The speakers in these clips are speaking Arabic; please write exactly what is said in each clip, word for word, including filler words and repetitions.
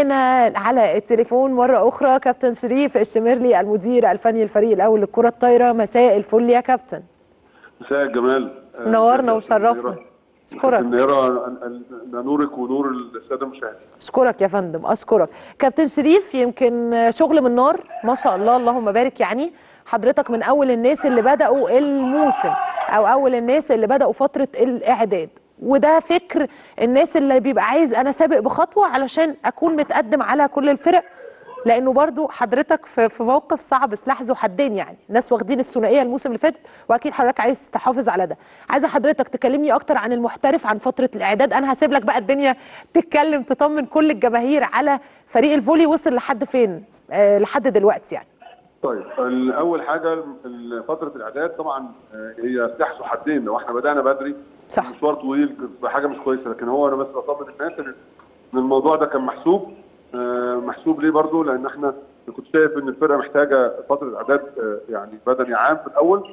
معانا على التليفون مرة أخرى كابتن شريف الشمرلي المدير الفني للفريق الأول للكرة الطايرة. مساء الفل يا كابتن. مساء الجمال. نورنا وشرفنا. اشكرك. نيرة نورك ونور السادة المشاهدين. اشكرك يا فندم، اشكرك. كابتن شريف، يمكن شغل من نار ما شاء الله اللهم بارك. يعني حضرتك من أول الناس اللي بدأوا الموسم أو أول الناس اللي بدأوا فترة الإعداد، وده فكر الناس اللي بيبقى عايز انا سابق بخطوه علشان اكون متقدم على كل الفرق، لانه برضو حضرتك في موقف صعب، سلاح ذو حدين. يعني الناس واخدين الثنائيه الموسم اللي فات، واكيد حضرتك عايز تحافظ على ده. عايزه حضرتك تكلمني اكتر عن المحترف، عن فتره الاعداد. انا هسيب لك بقى الدنيا تتكلم، تطمن كل الجماهير على فريق الفولي وصل لحد فين أه لحد دلوقتي يعني. طيب، اول حاجه فتره الاعداد طبعا هي سلاح ذو حدين. لو احنا بدانا بدري صح، مشوار طويل بحاجه مش كويسه، لكن هو انا بس بطمن الناس ان الموضوع ده كان محسوب. محسوب ليه برضو؟ لان احنا كنت شايف ان الفرقه محتاجه فتره اعداد يعني بدني عام في الاول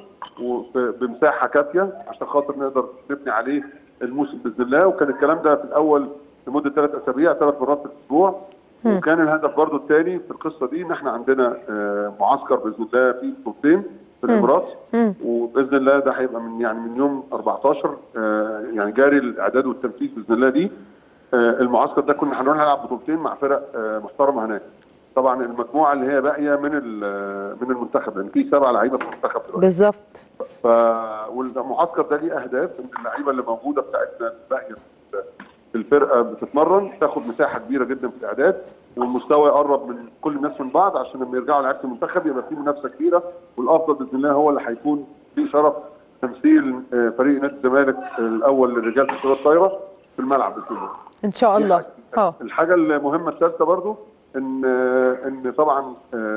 وبمساحه كافيه عشان خاطر نقدر نبني عليه الموسم باذن الله. وكان الكلام ده في الاول لمده ثلاث اسابيع، ثلاث مرات في الاسبوع. وكان الهدف برضو الثاني في القصه دي ان احنا عندنا معسكر باذن الله في بطولتين في الامارات، وباذن الله ده هيبقى من يعني من يوم أربعتاشر يعني جاري الاعداد والتنفيذ باذن الله. دي المعسكر ده كنا هنروح نلعب بطولتين مع فرق محترمه هناك. طبعا المجموعه اللي هي باقيه من من المنتخب، لان في سبع لعيبه في المنتخب دلوقتي بالظبط. ف والمعسكر ده ليه اهداف ان اللعيبه اللي موجوده بتاعتنا الباقيه في الفرقه بتتمرن، تاخد مساحه كبيره جدا في الاعداد، والمستوى يقرب من كل الناس من بعض عشان لما يرجعوا لعيبه المنتخب يبقى في منافسه كبيره. والافضل باذن الله هو اللي هيكون في شرف تمثيل فريق نادي الزمالك الاول للرجال في الكره الطايره في الملعب باذن الله. ان شاء الله. اه الحاجه المهمه الثالثه برضو ان ان طبعا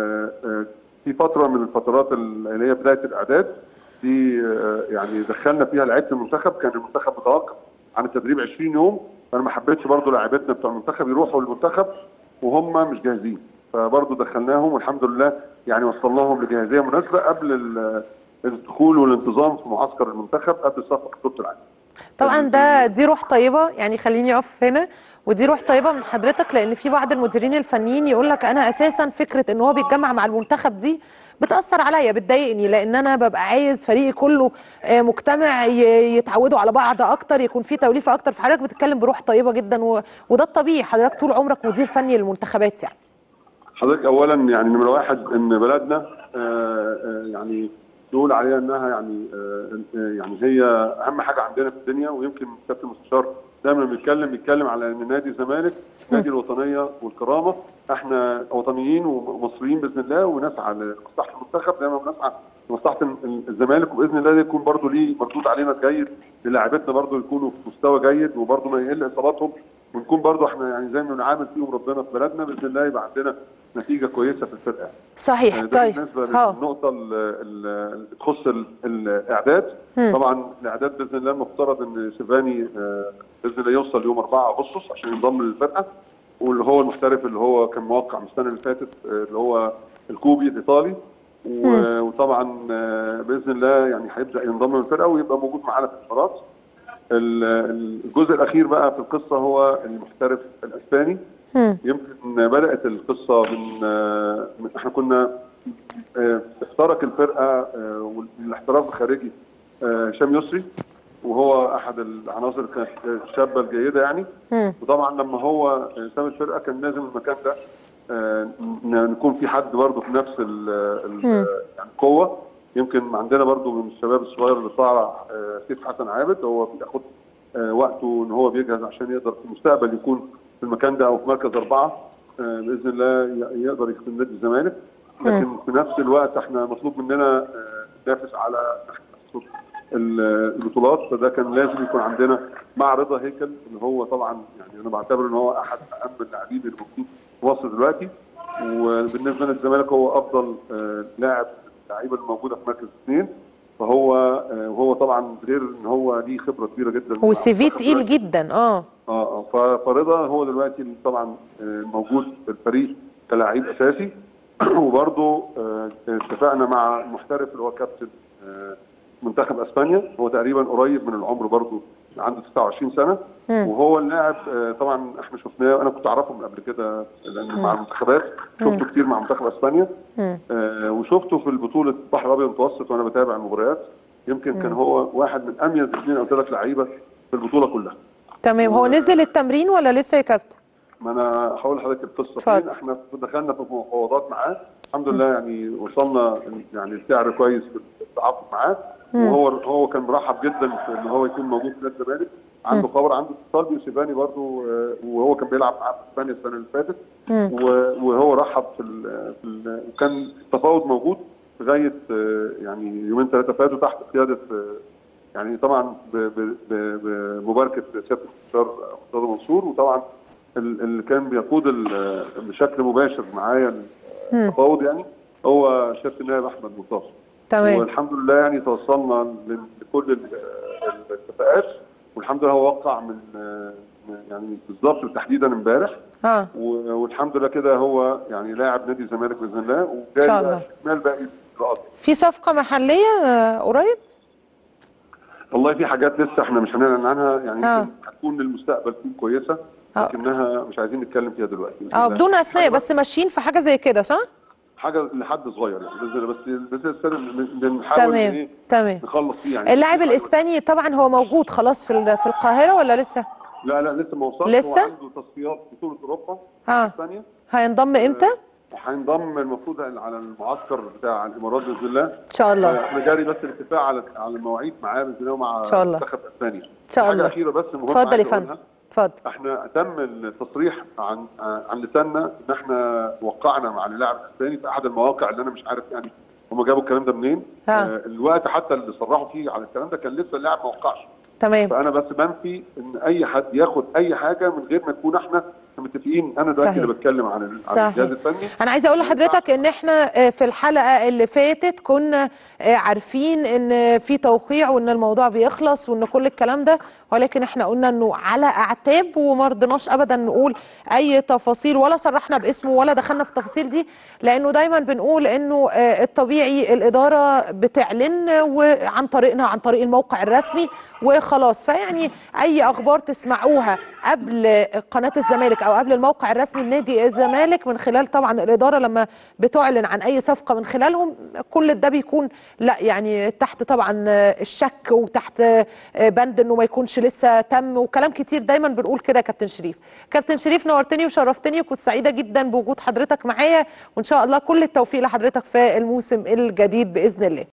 في فتره من الفترات اللي هي بدايه الاعداد دي يعني دخلنا فيها لعيبه المنتخب. كان المنتخب متوقف عن التدريب عشرين يوم، فانا ما حبيتش برضو لاعيبتنا بتوع المنتخب يروحوا للمنتخب وهم مش جاهزين، فبرضو دخلناهم والحمد لله يعني وصلناهم لجاهزيه مناسبه قبل الدخول والانتظام في معسكر المنتخب قبل صفقه بطوله العالم. طبعا ده دي روح طيبه، يعني خليني اقف هنا، ودي روح طيبه من حضرتك، لان في بعض المديرين الفنيين يقول لك انا اساسا فكره ان هو بيتجمع مع المنتخب دي بتاثر عليا، بتضايقني، لان انا ببقى عايز فريقي كله مجتمع، يتعودوا على بعض اكتر، يكون في توليفه اكتر. فحضرتك بتتكلم بروح طيبه جدا، و... وده الطبيعي. حضرتك طول عمرك مدير فني للمنتخبات. يعني حضرتك اولا يعني نمره واحد ان بلدنا آآ يعني نقول عليها انها يعني يعني هي اهم حاجه عندنا في الدنيا. ويمكن كابتن المستشار دايما بيتكلم بيتكلم على ان نادي الزمالك نادي الوطنيه والكرامه. احنا وطنيين ومصريين باذن الله، ونسعى لمصلحه المنتخب، دايما بنسعى لمصلحه الزمالك، وباذن الله ده يكون برضه ليه مردود علينا جيد، للاعيبتنا برضه يكونوا في مستوى جيد، وبرضه ما يقل اصاباتهم، ونكون برضه احنا يعني زي ما بنعامل فيهم ربنا في بلدنا باذن الله يبقى عندنا نتيجه كويسه في الفرقه. صحيح. طيب بالنسبه للنقطه اللي تخص الاعداد، طبعا الاعداد باذن الله المفترض ان شيفاني باذن الله يوصل يوم أربعة أغسطس عشان ينضم للفرقه، واللي هو المحترف اللي هو كان موقع من السنه اللي فاتت اللي هو الكوبي الايطالي، وطبعا باذن الله يعني هيبدا ينضم للفرقه ويبقى موجود معانا في الامارات. الجزء الاخير بقى في القصه هو المحترف الاسباني. يمكن بدات القصه من, من احنا كنا اخترق الفرقه والاحتراف الخارجي هشام يسري، وهو احد العناصر كانت الشابه الجيده يعني. وطبعا لما هو ساب الفرقه كان لازم المكان ده نكون في حد برضه في نفس يعني القوه. يمكن عندنا برضه من الشباب الصغير اللي طالع سيف حسن عابد، هو بياخد وقته ان هو بيجهز عشان يقدر في المستقبل يكون في المكان ده او في مركز اربعه باذن الله يقدر يخدم نادي الزمالك. لكن في نفس الوقت احنا مطلوب مننا ننافس على البطولات، فده كان لازم يكون عندنا مع رضا هيكل اللي هو طبعا يعني انا بعتبر ان هو احد اهم اللاعبين اللي موجودين في مصر دلوقتي. وبالنسبه للزمالك هو افضل لاعب اللعيبه الموجوده في مركز اثنين، فهو وهو طبعا غير ان هو ليه خبره كبيره جدا والسي في تقيل جدا. اه اه فرضا هو دلوقتي طبعا موجود في الفريق كلاعب اساسي. وبرضه اتفقنا مع المحترف اللي هو كابتن منتخب اسبانيا، هو تقريبا قريب من العمر برضه عنده تسعة وعشرين سنه. مم. وهو اللاعب طبعا احنا شفناه، انا كنت اعرفه من قبل كده لان مع المنتخبات شفته كتير مع منتخب اسبانيا. آه وشفته في البطوله البحر الابيض المتوسط وانا بتابع المباريات. يمكن مم. كان هو واحد من اميز اثنين او ثلاث لعيبه في البطوله كلها. تمام. هو نزل التمرين ولا لسه يا كابتن؟ ما انا هقول لحضرتك القصه فين. احنا دخلنا في مفاوضات معاه الحمد لله، يعني وصلنا يعني لسعر كويس في التعاقد معاه. وهو هو كان مرحب جدا في ان هو يكون موجود في نادي الزمالك. عنده خبر، عنده اتصال بيوسيفاني برضه، وهو كان بيلعب معاه في اسبانيا السنه اللي فاتت. وهو رحب في ال في ال وكان التفاوض موجود لغايه يعني يومين ثلاثه فاتوا تحت قياده يعني طبعا بمباركه سياده المستشار مرتضى منصور، وطبعا اللي كان بيقود بشكل مباشر معايا التفاوض يعني هو سياده النائب احمد مصطفى. تمام. والحمد لله يعني توصلنا لكل الاتفاقات، والحمد لله هو وقع من يعني بالظبط تحديدا امبارح. اه والحمد لله كده هو يعني لاعب نادي الزمالك باذن الله، وجاي استكمال باقي الاجراءات. في صفقه محليه قريب؟ والله في حاجات لسه احنا مش هنعلن عنها يعني. آه. يمكن هتكون للمستقبل تكون كويسه، لكنها مش عايزين نتكلم فيها دلوقتي. اه بدون اسماء، بس ماشيين في حاجه زي كده صح؟ حاجه لحد صغير يعني، بس بس بنحاول ايه تمام نخلص فيه يعني. اللاعب الاسباني طبعا هو موجود خلاص في في القاهره ولا لسه؟ لا لا لسه ما وصلش. لسه؟ هو عنده تصفيات بطوله اوروبا في اسبانيا. هينضم امتى؟ هينضم المفروض على المعسكر بتاع الامارات باذن الله ان شاء الله. احنا جاري بس الاتفاق على على المواعيد معاه باذن الله ومع منتخب اسبانيا ان شاء الله. حاجه اخيره بس مهمه. اتفضل يا فندم. اتفضل. احنا تم التصريح عن عن لساننا ان احنا وقعنا مع اللاعب الاسباني في احد المواقع اللي انا مش عارف يعني هم جابوا الكلام ده منين. آه الوقت حتى اللي صرحوا فيه على الكلام ده كان لسه اللاعب ما وقعش. تمام. فانا بس بنفي ان اي حد ياخد اي حاجه من غير ما نكون احنا متفقين. انا دلوقتي اللي بتكلم عن الجهاز الفني. انا عايزه اقول لحضرتك ان احنا في الحلقه اللي فاتت كنا عارفين ان في توقيع وان الموضوع بيخلص وان كل الكلام ده، ولكن احنا قلنا انه على اعتاب وما رضيناش ابدا نقول اي تفاصيل ولا صرحنا باسمه ولا دخلنا في التفاصيل دي، لانه دايما بنقول انه الطبيعي الاداره بتعلن وعن طريقنا عن طريق الموقع الرسمي وخلاص. فيعني اي اخبار تسمعوها قبل قناه الزمالك او قبل الموقع الرسمي لنادي الزمالك من خلال طبعا الاداره لما بتعلن عن اي صفقه من خلالهم، كل ده بيكون لا يعني تحت طبعا الشك وتحت بند انه ما يكونش لسه تم وكلام كتير. دايما بنقول كده يا كابتن شريف. كابتن شريف نورتني وشرفتني وكنت سعيده جدا بوجود حضرتك معايا، وان شاء الله كل التوفيق لحضرتك في الموسم الجديد باذن الله.